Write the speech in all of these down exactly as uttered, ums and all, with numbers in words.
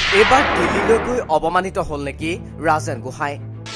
এবাৰ দিল্লীলৈ গৈ অপমানিত হল নেকি Rajen Gohain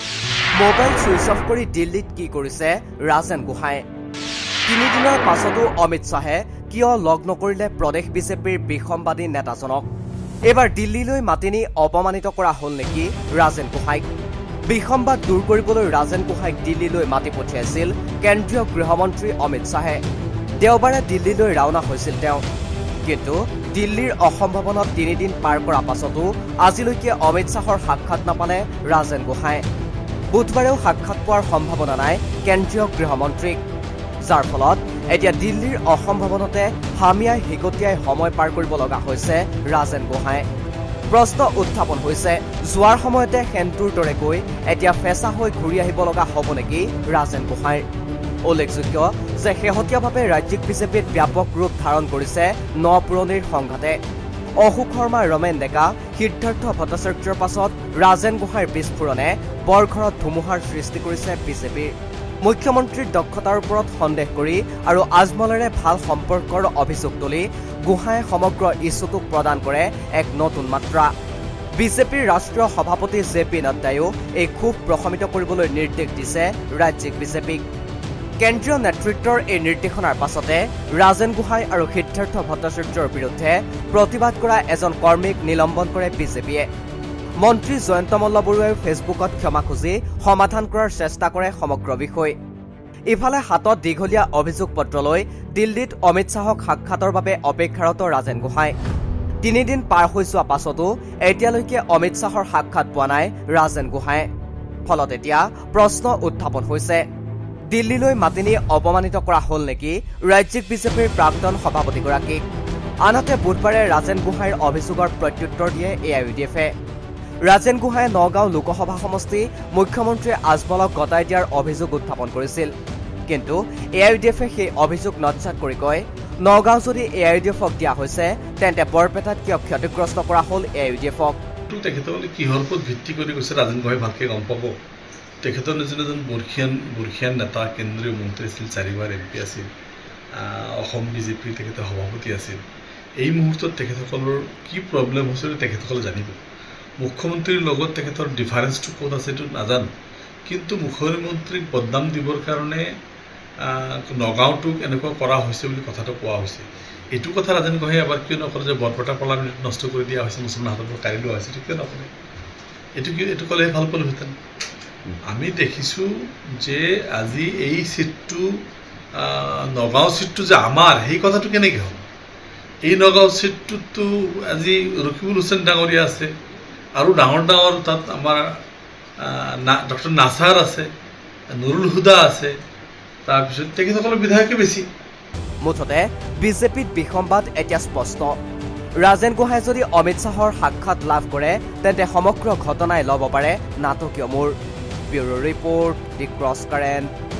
mobile switch off কৰি দিল্লীত কি কৰিছে ৰাজেন গোহাঁই তিনিদিনৰ পাছতো অমিত শাহে কিয় লগ নকৰিলে প্ৰদেশ বিজেপিৰ বিসম্বাদী নেতাজনক এবাৰ দিল্লীলৈ মাতি নি অপমানিত কৰা হল নেকি ৰাজেন গোহাঁইক বিসম্বাদ দূৰ কৰিবলৈ ৰাজেন গোহাঁইক দিল্লীলৈ মাতি পঠিয়াইছিল কেন্দ্ৰীয় গৃহমন্ত্ৰী অমিত শাহে দেওবাৰে দিল্লীলৈ ৰাওনা হৈছিল তেওঁ কিন্তু দিল্লীৰ অসম্ভাৱনাত তিনিদিন পাৰ কৰা পাছতো আজিলৈকে অমিত শাহৰ সাক্ষাৎ নাপালে ৰাজেন গোহাঁই বুধবাৰেও সাক্ষাৎ পোৱাৰ সম্ভাৱনা নাই কেন্দ্ৰীয় গৃহমন্ত্ৰীক যাৰ ফলত এতিয়া দিল্লীৰ অসম্ভাৱনাতে হামিয়াই হিকটিয়াই সময় পাৰ কৰিব লগা হৈছে ৰাজেন গোহাঁই প্ৰশ্ন উত্থাপন হৈছে যোৱাৰ সময়তে সেন্তুৰ দৰে গৈ এতিয়া ফেঁচা হৈ ঘূৰি আহিব লগা হ'ব নেকি ৰাজেন গোহাঁইৰ উল্লেখযোগ্য যে শেহতীয়াভাৱে ৰাজ্যিক বিজেপিত ব্যাপক ৰূপ ধাৰণ কৰিছে ন পুৰণিৰ সংঘাতে অশোক শৰ্মা ৰমেন ডেকা সিদ্ধাৰ্থ ভট্টাচাৰ্যৰ পাছত ৰাজেন গোহাঁইৰ বিস্ফোৰণে বৰঘৰত ধুমুহাৰ সৃষ্টি কৰিছে বিজেপিৰ মুখ্যমন্ত্ৰীৰ দক্ষতাৰ ওপৰত সন্দেহ কৰি আৰু আজমলেৰে ভাল সম্পৰ্কৰ অভিযোগ তুলি গোহাঁইয়ে সমগ্ৰ ইছ্যুটোক প্ৰদান কৰে এক নতুন মাত্ৰা বিজেপিৰ ৰাষ্ট্ৰীয় সভাপতি জে পি নাড্ডায়ো এই ক্ষোভ প্ৰশমিত কৰিবলৈ নিৰ্দেশ দিছে ৰাজ্যিক বিজেপিক কেন্দ্ৰীয় নেতৃত্বৰ এই নিৰ্দেশনাৰ পাছতে ৰাজেন গোহাঁই আৰু সিদ্ধাৰ্থ ভট্টাচাৰ্যৰ বিৰুদ্ধে প্ৰতিবাদ কৰা এজন কৰ্মীক নিলম্বন কৰে বিজেপিয়ে মন্ত্ৰী জয়ন্ত মল্ল বৰুৱাই ফেচবুকত ক্ষমা খুজি সমাধান কৰাৰ চেষ্টা কৰে সমগ্ৰ বিষয় ইফালে হাতত দীঘলীয়া অভিযোগ পত্ৰ লৈ দিল্লীত অমিত শাহক সাক্ষাতৰ বাবে অপেক্ষাৰত ৰাজেন গোহাঁই তিনিদিন পাৰ হৈ যোৱা পাছতো এতিয়ালৈকে অমিত শাহৰ সাক্ষাৎ পোৱা নাই ৰাজেন গোহাঁই ফলত এতিয়া প্ৰশ্ন উত্থাপন হৈছে দিল্লীলৈ মাতি নি অপমানিত কৰা হল নেকি ৰাজ্যিক বিজেপিৰ প্ৰাক্তন সভাপতিগৰাকীক আনহাতে বুধবাৰে ৰাজেন গোহাঁইৰ অভিযোগৰ প্ৰত্যুত্তৰ দিয়ে এ আই ইউ ডি এফে ৰাজেন গোহাঁইয়ে নগাঁও লোকসভা সমষ্টি মুখ্যমন্ত্ৰী আজমলক গতাই দিয়াৰ অভিযোগ উত্থাপন কৰিছিল কিন্তু এ আই ইউ ডি এফে সেই অভিযোগ নৎসাত কৰি কয় নগাঁও যদি এ আই ইউ ডি এফক দিয়া হৈছে তেন্তে বৰপেটাত কিয় ক্ষতিগ্ৰস্ত কৰা হল এ আই ইউ ডি এফক তেখেতসকলে কিহৰ ওপৰত ভিত্তি কৰি কৈছে ৰাজেন গোহাঁই ভালকে গম পাব তেখেতৰ নিচিনা এজন বৰ্ষীয়ান বৰ্ষীয়ান নেতা কেন্দ্ৰীয় মন্ত্ৰী আছিল চাৰিবাৰ এম পি আছিল অসম বিজেপিৰ তেখেতৰ সভাপতি আছিল এই মুহূৰ্তত তেখেতসকলৰ কি প্ৰব্লেম হৈছে তেখেতসকলে জানিব মুখ্যমন্ত্ৰীৰ লগত তেখেতৰ ডিফাৰেন্সটো ক'ত আছে এইটো নাজানো কিন্তু মুখ্যমন্ত্ৰীক বদনাম দিবৰ কাৰণে নগাঁওটোক এনেকুৱা কৰা হৈছে বুলি কথাটো কোৱা হৈছে এইটো কথা ৰাজেন গোহাঁই এবাৰ কিয় নকৰে যে বৰপেটা পাৰ্লামেণ্ট নষ্ট কৰি দিয়া হৈছে মুছলমান হাতৰ পৰা কাঢ়ি লোৱা হৈছে এইটো কিয় নকৰে এইটো কি এইটো ক'লেহে ভাল পালোহেঁতেন আমি দেখিছোঁ যে আজি এই চিটটো নগাঁও চিটটো যে আমাৰ সেই কথাটো কেনেকৈ হ'ল এই নগাঁও চিটটোতো আজি ৰকিবুল হুছেইন ডাঙৰীয়া আছে আৰু ডাঙৰ ডাঙৰ তাত আমাৰ ডক্টৰ নাছাৰ আছে নুৰুল হুদা আছে তাৰপিছত তেখেতসকলৰ বিধায়কে বেছি মুঠতে বিজেপিত বিসম্বাদ এতিয়া স্পষ্ট ৰাজেন গোহাঁই যদি অমিত শাহৰ সাক্ষাৎ লাভ কৰে তেন্তে সমগ্ৰ ঘটনাই ল'ব পাৰে নাটকীয় মূৰ ব্যুৰো ৰিপৰ্ট দি ক্ৰছ কাৰেণ্ট